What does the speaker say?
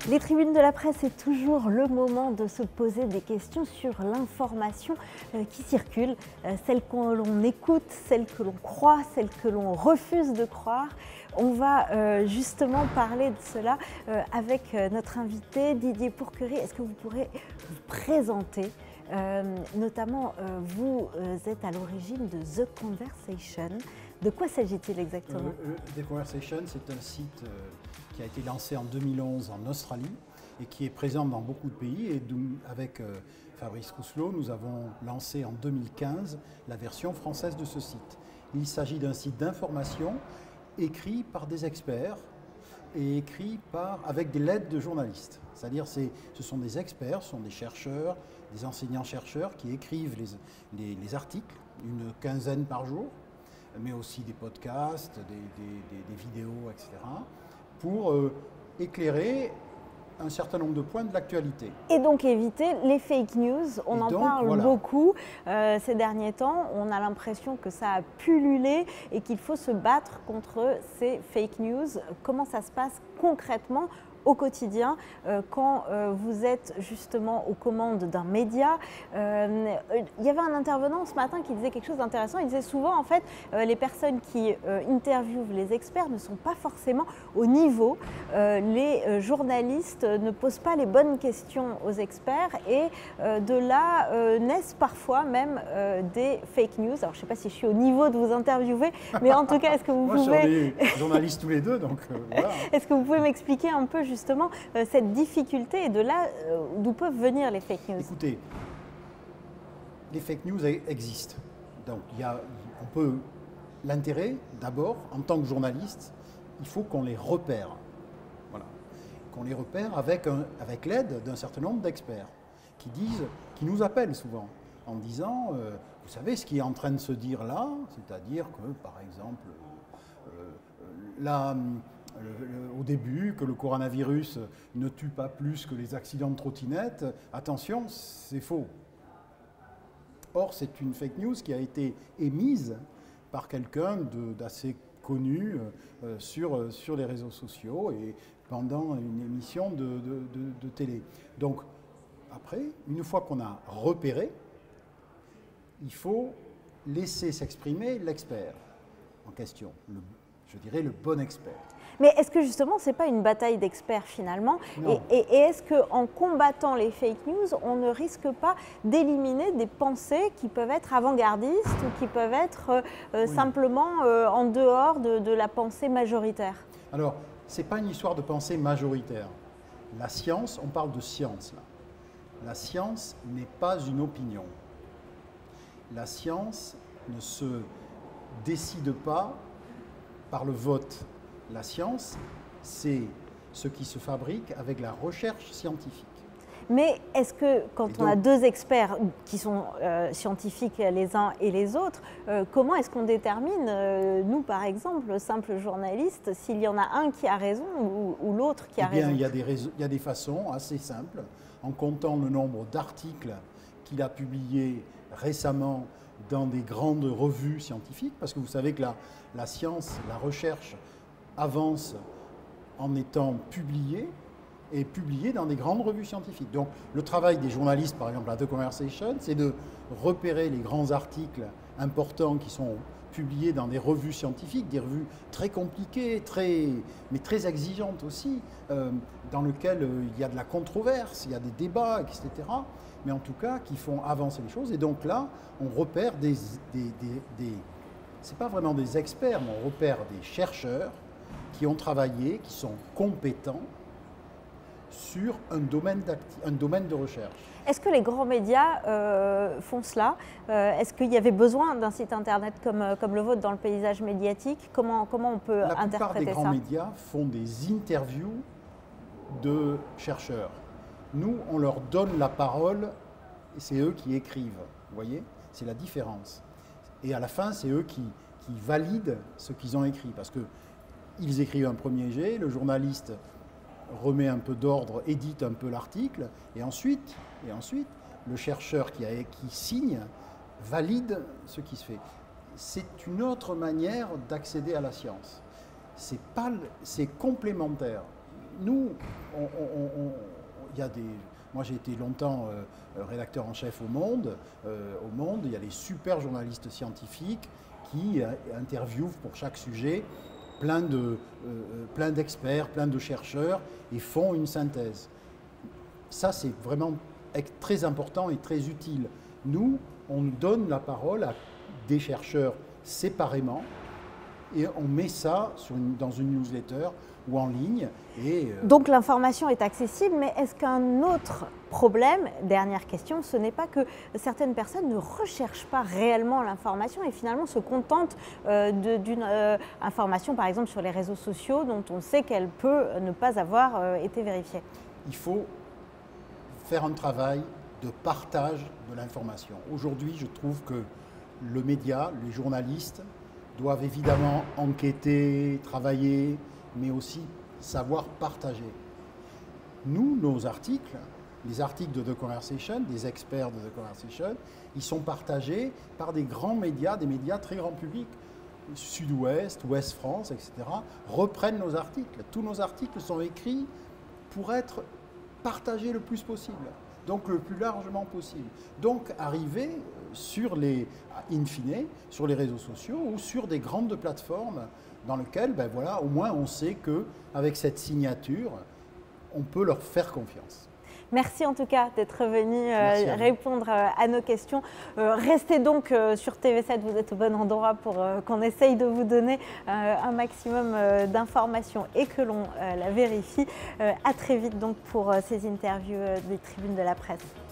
Les tribunes de la presse, c'est toujours le moment de se poser des questions sur l'information qui circule, celle que l'on écoute, celle que l'on croit, celle que l'on refuse de croire. On va justement parler de cela avec notre invité Didier Pourquerie. Est-ce que vous pourrez vous présenter? Notamment, vous êtes à l'origine de The Conversation. De quoi s'agit-il exactement? The Conversation, c'est un site qui a été lancé en 2011 en Australie et qui est présent dans beaucoup de pays. Et avec Fabrice Rousselot, nous avons lancé en 2015 la version française de ce site. Il s'agit d'un site d'information écrit par des experts et écrit avec des lettres de journalistes. C'est-à-dire ce sont des experts, ce sont des chercheurs, des enseignants-chercheurs qui écrivent les articles, une quinzaine par jour, mais aussi des podcasts, des vidéos, etc., pour éclairer un certain nombre de points de l'actualité. Et donc éviter les fake news, on en parle beaucoup ces derniers temps, on a l'impression que ça a pullulé et qu'il faut se battre contre ces fake news. Comment ça se passe concrètement au quotidien quand vous êtes justement aux commandes d'un média? Il y avait un intervenant ce matin qui disait quelque chose d'intéressant. Il disait souvent en fait les personnes qui interviewent les experts ne sont pas forcément au niveau. Les journalistes ne posent pas les bonnes questions aux experts et de là naissent parfois même des fake news. Alors je ne sais pas si je suis au niveau de vous interviewer, mais en tout cas est-ce que vous pouvez… On est journalistes tous les deux, donc voilà. Est-ce que vous pouvez m'expliquer un peu justement cette difficulté et de là d'où peuvent venir les fake news? Écoutez, les fake news existent. Donc on peut l'intérêt d'abord, en tant que journaliste, il faut qu'on les repère. Voilà. Qu'on les repère avec l'aide d'un certain nombre d'experts qui nous appellent souvent en disant vous savez ce qui est en train de se dire là, c'est-à-dire que par exemple au début, que le coronavirus ne tue pas plus que les accidents de trottinette, attention, c'est faux. Or, c'est une fake news qui a été émise par quelqu'un d'assez connu sur les réseaux sociaux et pendant une émission de télé. Donc, après, une fois qu'on a repéré, il faut laisser s'exprimer l'expert en question, je dirais le bon expert. Mais est-ce que justement, ce n'est pas une bataille d'experts finalement? Et est-ce qu'en combattant les fake news, on ne risque pas d'éliminer des pensées qui peuvent être avant-gardistes ou qui peuvent être simplement en dehors de la pensée majoritaire? Alors, ce n'est pas une histoire de pensée majoritaire. La science, on parle de science là. La science n'est pas une opinion. La science ne se décide pas par le vote. La science, c'est ce qui se fabrique avec la recherche scientifique. Mais est-ce que quand on a deux experts qui sont scientifiques les uns et les autres, comment est-ce qu'on détermine, nous par exemple, simples journalistes, s'il y en a un qui a raison ou l'autre qui a raison? Il y a des façons assez simples, en comptant le nombre d'articles qu'il a publiés récemment dans des grandes revues scientifiques, parce que vous savez que la science, la recherche avance en étant publiée et publiée dans des grandes revues scientifiques. Donc le travail des journalistes, par exemple à The Conversation, c'est de repérer les grands articles importants qui sont publiés dans des revues scientifiques, des revues très compliquées, mais très exigeantes aussi, dans lesquelles il y a de la controverse, il y a des débats, etc. Mais en tout cas qui font avancer les choses. Et donc là, on repère c'est pas vraiment des experts, mais on repère des chercheurs qui ont travaillé, qui sont compétents sur un domaine de recherche. Est-ce que les grands médias font cela? Est-ce qu'il y avait besoin d'un site internet comme le vôtre dans le paysage médiatique? Comment on peut interpréter ça? La plupart des grands médias font des interviews de chercheurs. Nous, on leur donne la parole et c'est eux qui écrivent. Vous voyez? C'est la différence. Et à la fin, c'est eux qui valident ce qu'ils ont écrit. Parce qu'ils écrivent un premier jet, le journaliste remet un peu d'ordre, édite un peu l'article, et ensuite, le chercheur qui signe valide ce qui se fait. C'est une autre manière d'accéder à la science. C'est complémentaire. Nous, Moi, j'ai été longtemps rédacteur en chef au Monde. Au Monde, il y a des super journalistes scientifiques qui interviewent pour chaque sujet plein d'experts, plein de chercheurs et font une synthèse. Ça, c'est vraiment très important et très utile. Nous, on donne la parole à des chercheurs séparément et on met ça dans une newsletter ou en ligne. Donc l'information est accessible, mais est-ce qu'un autre problème, dernière question, ce n'est pas que certaines personnes ne recherchent pas réellement l'information et finalement se contentent d'une information, par exemple sur les réseaux sociaux, dont on sait qu'elle peut ne pas avoir été vérifiée? Il faut faire un travail de partage de l'information. Aujourd'hui, je trouve que le média, les journalistes, doivent évidemment enquêter, travailler, mais aussi savoir partager. Nous, nos articles, les articles de The Conversation, des experts de The Conversation, ils sont partagés par des grands médias, des médias très grand public. Sud-Ouest, Ouest France, etc., reprennent nos articles. Tous nos articles sont écrits pour être partagés le plus possible, donc le plus largement possible. Donc arriver in fine, sur les réseaux sociaux ou sur des grandes plateformes dans lesquelles, ben voilà, au moins on sait qu'avec cette signature, on peut leur faire confiance. Merci en tout cas d'être venu répondre à nos questions. Restez donc sur TV7, vous êtes au bon endroit pour qu'on essaye de vous donner un maximum d'informations et que l'on la vérifie. À très vite donc pour ces interviews des tribunes de la presse.